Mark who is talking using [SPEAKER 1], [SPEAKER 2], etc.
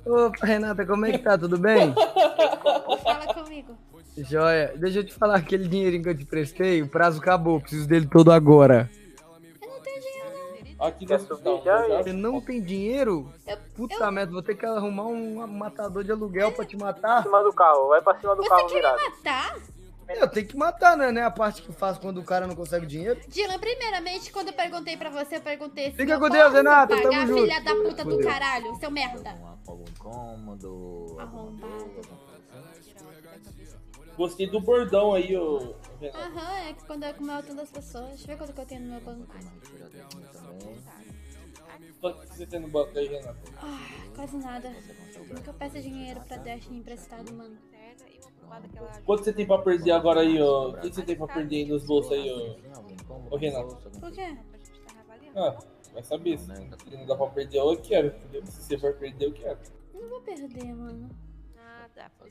[SPEAKER 1] Opa, Renata, como é que tá? Tudo bem?
[SPEAKER 2] Fala comigo.
[SPEAKER 1] Joia. Deixa eu te falar, aquele dinheirinho que eu te prestei, o prazo acabou, preciso dele todo agora.
[SPEAKER 2] Eu não tenho dinheiro,
[SPEAKER 3] Aqui
[SPEAKER 4] Quer
[SPEAKER 3] nós
[SPEAKER 4] subir já,
[SPEAKER 3] já.
[SPEAKER 1] Você não tem dinheiro?
[SPEAKER 2] não.
[SPEAKER 1] Puta merda, vou ter que arrumar um matador de aluguel pra te
[SPEAKER 4] em
[SPEAKER 1] matar.
[SPEAKER 4] cima do carro, vai pra cima do
[SPEAKER 2] Você
[SPEAKER 4] carro
[SPEAKER 2] quer
[SPEAKER 4] virado.
[SPEAKER 2] me matar?
[SPEAKER 1] Eu tenho que matar, né? A parte que faz quando o cara não consegue dinheiro.
[SPEAKER 2] Dylan, primeiramente, quando eu perguntei pra você, eu perguntei se
[SPEAKER 1] Fica
[SPEAKER 2] eu
[SPEAKER 1] com Deus,
[SPEAKER 2] posso
[SPEAKER 1] Renata,
[SPEAKER 2] pagar,
[SPEAKER 1] tamo junto.
[SPEAKER 2] filha da puta do
[SPEAKER 1] Fudeu.
[SPEAKER 2] caralho, seu merda.
[SPEAKER 5] Algum incômodo?
[SPEAKER 2] Arrombado.
[SPEAKER 3] Gostei do bordão aí, ô Renato.
[SPEAKER 2] Aham, é que quando é com o meu das pessoas. Deixa eu ver quanto que eu tenho no meu banco.
[SPEAKER 3] Quanto que você tem no banco aí, Renato?
[SPEAKER 2] Ah, quase nada. Nunca peço dinheiro pra Destiny emprestado, mano.
[SPEAKER 3] Quanto você tem pra perder agora aí, ô? O que você tem pra perder aí nos bolsos aí, ô Renato?
[SPEAKER 2] Por quê?
[SPEAKER 3] Ah, vai saber. Se não dá pra perder, eu quero, entendeu? Se você for perder, eu quero.
[SPEAKER 2] Não vou perder, mano.